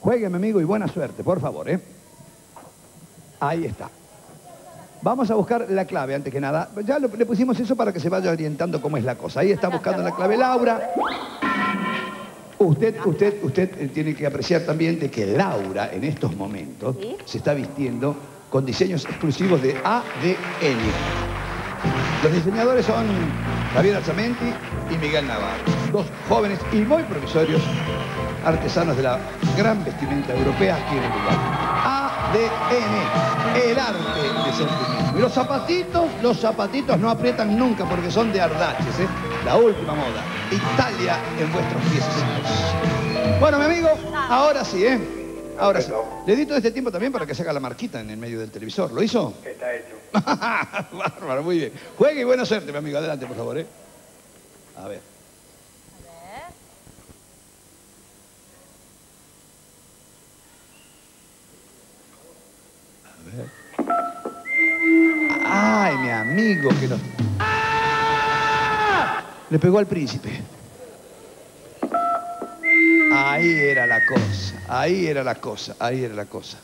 Juegue, mi amigo, y buena suerte, por favor, ¿eh? Ahí está. Vamos a buscar la clave, antes que nada. Ya le pusimos eso para que se vaya orientando cómo es la cosa. Ahí está buscando la clave Laura. Usted tiene que apreciar también de que Laura, en estos momentos, se está vistiendo con diseños exclusivos de ADN. Los diseñadores son Javier Alzamenti y Miguel Navarro. Dos jóvenes y muy provisorios artesanos de la gran vestimenta europea aquí en Uruguay. ADN, el arte de ser tú mismo. Y los zapatitos no aprietan nunca porque son de Ardaches, ¿eh? La última moda. Italia en vuestros pies. Bueno, mi amigo, ahora sí, ¿eh? Ahora sí. Le di todo este tiempo también para que se haga la marquita en el medio del televisor. ¿Lo hizo? Está hecho. Bárbaro, muy bien. Juegue y buena suerte, mi amigo. Adelante, por favor, ¿eh? A ver. Ay, mi amigo, que no... ¡Ah! Le pegó al príncipe. Ahí era la cosa, ahí era la cosa, ahí era la cosa.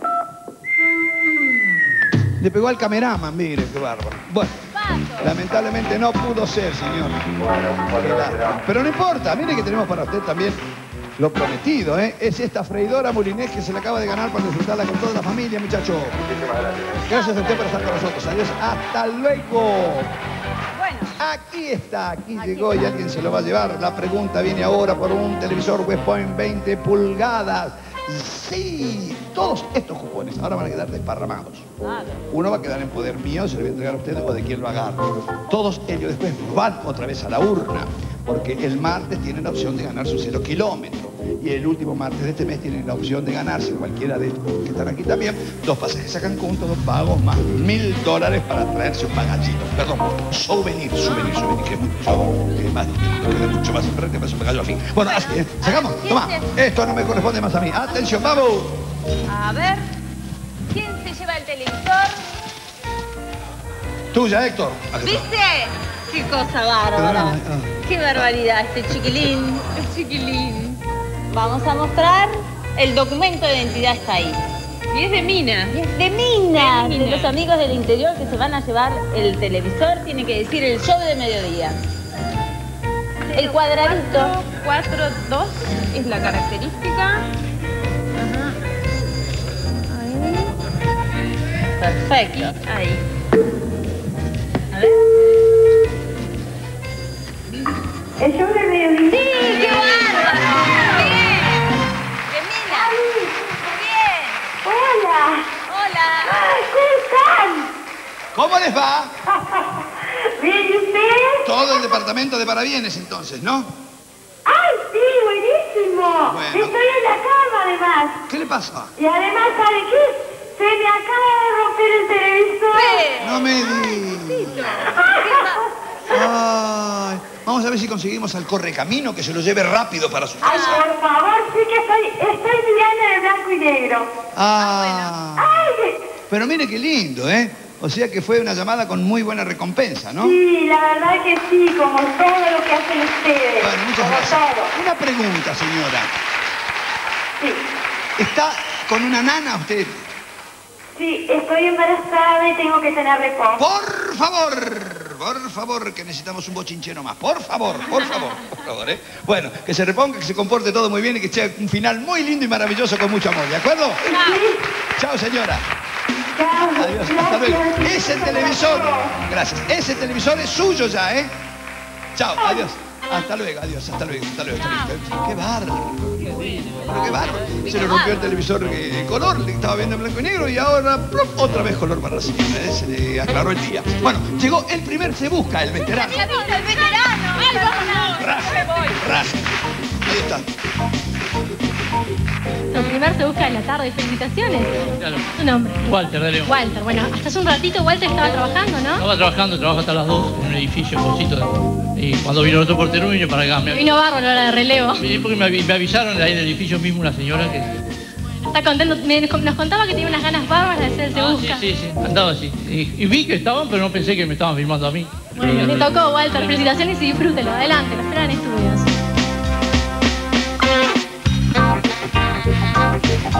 Le pegó al cameraman, mire, qué bárbaro. Bueno, lamentablemente no pudo ser, señor. Pero no importa, mire que tenemos para usted también lo prometido, ¿eh? Es esta freidora Molinés que se le acaba de ganar para disfrutarla con toda la familia, muchacho. Muchísimas gracias. Gracias a usted por estar con nosotros. Adiós, hasta luego. Aquí está, aquí llegó y alguien se lo va a llevar. La pregunta viene ahora por un televisor West Point 20 pulgadas. Sí, todos estos cupones ahora van a quedar desparramados. Uno va a quedar en poder mío, se lo voy a entregar a usted o de quien lo agarre. Todos ellos después van otra vez a la urna, porque el martes tienen la opción de ganar su 0 kilómetro. Y el último martes de este mes tienen la opción de ganarse, cualquiera de estos que están aquí también, 2 pasajes a Cancún, todos pagos, más $1000 para traerse un bagallito. Perdón, souvenir, que es más distinto, queda mucho más enfrente para su bagazo al fin. Bueno, así, sacamos, toma, esto no me corresponde más a mí. Atención, vamos. A ver, ¿quién se lleva el televisor? Tuya, Héctor. ¿Viste? Qué cosa bárbara. Qué barbaridad este chiquilín. El chiquilín. Vamos a mostrar. El documento de identidad está ahí. Y es de Mina. De Mina. De los amigos del interior que se van a llevar el televisor. Tiene que decir el show de mediodía. El cuadradito. 442 es la característica. Ajá. Ahí. Perfecto. Ahí. A ver. El show de mediodía. ¡Sí! ¡Qué bárbaro! ¡Bien! ¡De Mina! ¡Bien! Hola. ¡Hola! Ay, ¿cómo están? ¿Cómo les va? Bien, ¿y ustedes? Todo el departamento de parabienes, entonces, ¿no? ¡Ay, sí! ¡Buenísimo! Bueno. Estoy en la cama, además. ¿Qué le pasa? Y además, ¿sabe qué? Se me acaba de romper el televisor. No me digas. Ay, vamos a ver si conseguimos al correcamino que se lo lleve rápido para su Ay, casa. por favor, sí que estoy mirando en el blanco y negro. Ah, Ay, pero mire qué lindo, ¿eh? O sea que fue una llamada con muy buena recompensa, ¿no? sí, la verdad que sí, como todo lo que hacen ustedes. Bueno, muchas como gracias. todo. Una pregunta, señora. Sí. ¿Está con una nana usted? Sí, estoy embarazada y tengo que tener reposo. Por favor, que necesitamos un bochinchero más. Por favor, ¿eh? Bueno, que se reponga, que se comporte todo muy bien y que sea un final muy lindo y maravilloso con mucho amor, ¿de acuerdo? Sí. Chao, señora. Chao. Adiós, hasta luego. Gracias. Ese televisor, gracias. Ese televisor es suyo ya, ¿eh? Chao, adiós. Hasta luego, adiós, hasta luego. Qué bárbaro. Pero qué bárbaro. Se le rompió el televisor de color, le estaba viendo en blanco y negro y ahora ¡plop! Otra vez color para la señora. Se le aclaró el día. Bueno, llegó el primer Se Busca, el veterano. ¡El veterano! ¡Ay, vámonos! Raja. Ahí está. El primer Se Busca en la tarde. Felicitaciones. Claro. ¿Tu nombre? Walter de León. Walter. Bueno, hasta hace un ratito Walter estaba trabajando, ¿no? Estaba trabajando, trabaja hasta las 2 en un edificio, cosito. Y cuando vino el otro portero vino para acá. Vino bárbaro la hora de relevo. Vine porque me avisaron de ahí del edificio mismo una señora que... Está contento. Nos contaba que tenía unas ganas bárbaras de hacer el Se Busca. Sí, andaba así. Y vi que estaban, pero no pensé que me estaban filmando a mí. Bueno, le tocó, Walter. Felicitaciones y disfrútelo. Adelante, lo esperan en estudios.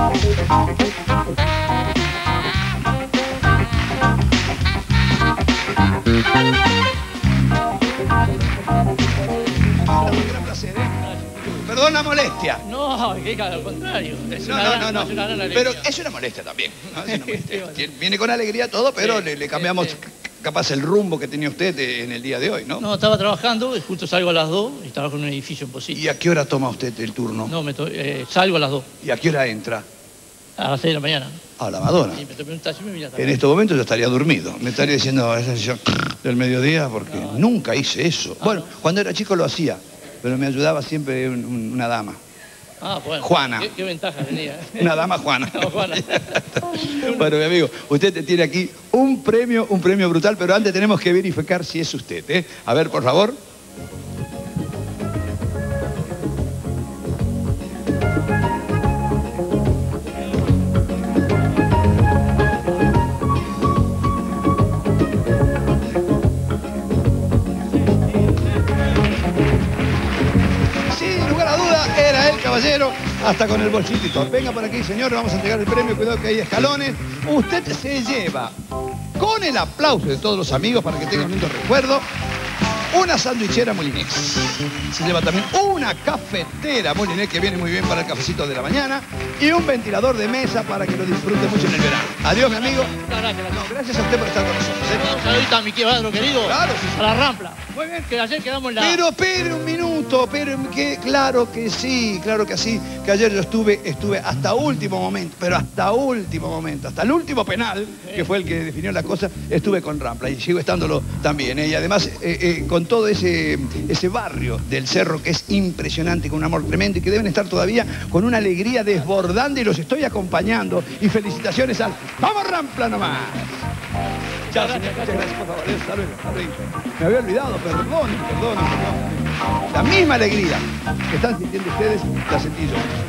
Un gran placer, ¿eh? Perdón la molestia. No, que al contrario. No. Pero es una molestia también. ¿No? Es una molestia. Viene con alegría todo, pero le cambiamos capaz el rumbo que tenía usted en el día de hoy, ¿no? No, estaba trabajando, justo salgo a las 2 y trabajo en un edificio en Pocitos. ¿Y a qué hora toma usted el turno? No, salgo a las 2. ¿Y a qué hora entra? A las 6 de la mañana. A la Madonna. Sí, me tomé un taxi y me vine a En trabajar. estos momentos yo estaría dormido. Me estaría diciendo esa sesión del mediodía porque nunca hice eso. Bueno, cuando era chico lo hacía, pero me ayudaba siempre una dama. Ah, bueno. Juana. ¿Qué ventaja tenía? Una dama Juana. No, Juana. Bueno, mi amigo, usted tiene aquí un premio brutal, pero antes tenemos que verificar si es usted, ¿eh? A ver, por favor. Sin lugar a duda, era el caballero, hasta con el bolsito. Venga por aquí, señor, vamos a entregar el premio. Cuidado que hay escalones. Usted se lleva, con el aplauso de todos los amigos para que tengan un lindo recuerdo, una sandwichera Molinex. Se lleva también una cafetera Molinex que viene muy bien para el cafecito de la mañana y un ventilador de mesa para que lo disfrute mucho en el verano. Adiós, mi amigo. Gracias a usted por estar con nosotros. Un saludito a mi querido querido. Claro, sí, sí. A la Rampla. Muy bien. Que ayer quedamos en la... Pero espere un minuto, claro que sí, que ayer yo estuve hasta último momento, pero hasta último momento, hasta el último penal, que fue el que definió la cosa, estuve con Rampla y sigo estándolo también. Y además, con todo ese barrio del Cerro que es impresionante, con un amor tremendo y que deben estar todavía con una alegría desbordante y los estoy acompañando. Y felicitaciones al ¡Vamos Rampla nomás! Chao, señor. Muchas gracias, por favor. Hasta luego. Me había olvidado, perdón. La misma alegría que están sintiendo ustedes, la sentí yo.